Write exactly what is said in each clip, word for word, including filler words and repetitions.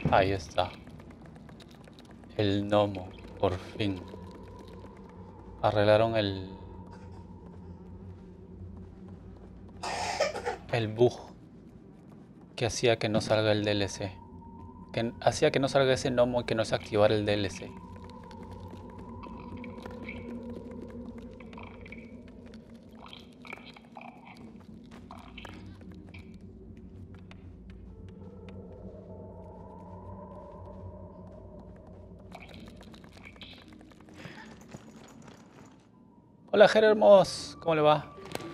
Ahí está. El gnomo, por fin. Arreglaron el, el bug que hacía que no salga el D L C. Que hacía que no salga ese gnomo y que no se activara el D L C. Hola Germos, ¿cómo le va?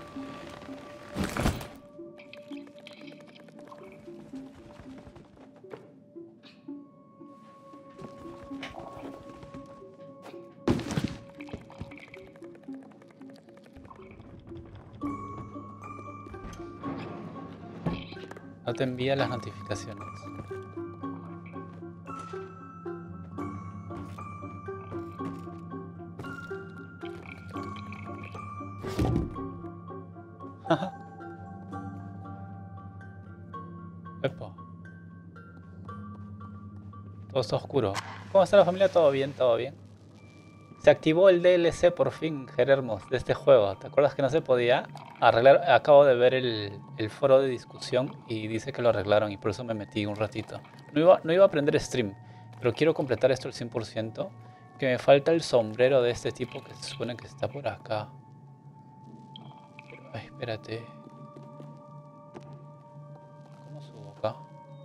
No te envía las notificaciones. Epa, todo está oscuro. ¿Cómo está la familia? ¿Todo bien? ¿Todo bien? Se activó el D L C por fin, Germos, de este juego. ¿Te acuerdas que no se podía arreglar? Acabo de ver el, el foro de discusión y dice que lo arreglaron y por eso me metí un ratito. No iba, no iba a aprender stream, pero quiero completar esto al cien por ciento. Que me falta el sombrero de este tipo que se supone que está por acá. Pero, ay, espérate. ¿Cómo subo acá?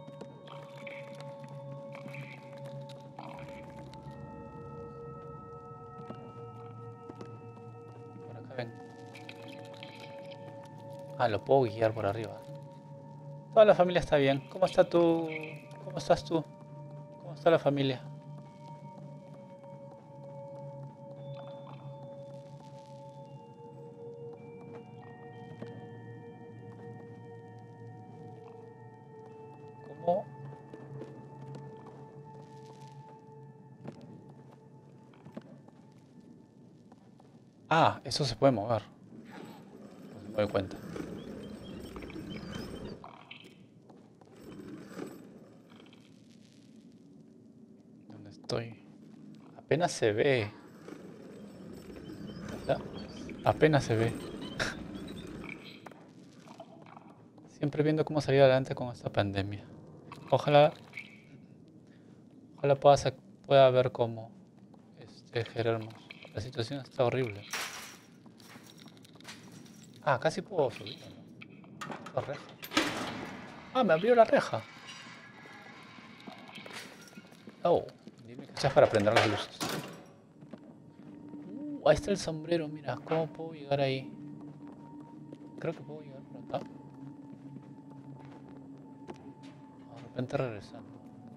Por acá ven. Ah, lo puedo guiar por arriba. Toda la familia está bien. ¿Cómo está tú? ¿Cómo estás tú? ¿Cómo está la familia? ¿Cómo? Ah, eso se puede mover. No me doy cuenta. ¿Dónde estoy? Apenas se ve. ¿Verdad? Apenas se ve. Siempre viendo cómo salir adelante con esta pandemia. Ojalá, ojalá pueda, sa- pueda ver cómo este Gerardo. La situación está horrible. Ah, casi puedo subir, ¿no? Esta reja. Ah, me abrió la reja. Oh, dime que estás para prender las luces. Uh, ahí está el sombrero, mira. ¿Cómo puedo llegar ahí? Creo que puedo llegar por acá. De repente regresando.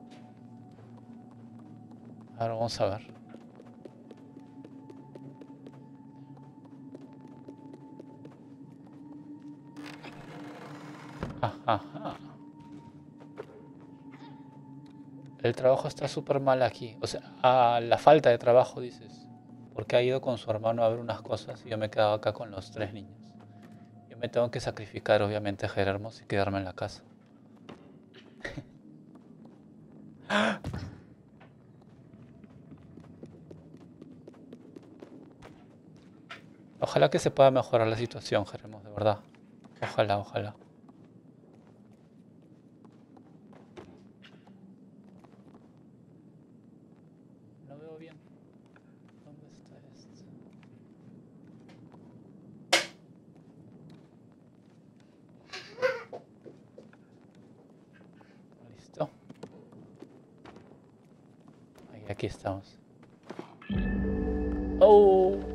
Ahora vamos a ver. Ajá. El trabajo está súper mal aquí. O sea, a la falta de trabajo, dices. Porque ha ido con su hermano a ver unas cosas y yo me he quedado acá con los tres niños. Yo me tengo que sacrificar, obviamente, a Gerardo y quedarme en la casa. Ojalá que se pueda mejorar la situación, Gerardo, de verdad. Ojalá, ojalá. No veo bien. ¿Dónde está esto? Listo. Ahí, aquí estamos. ¡Oh!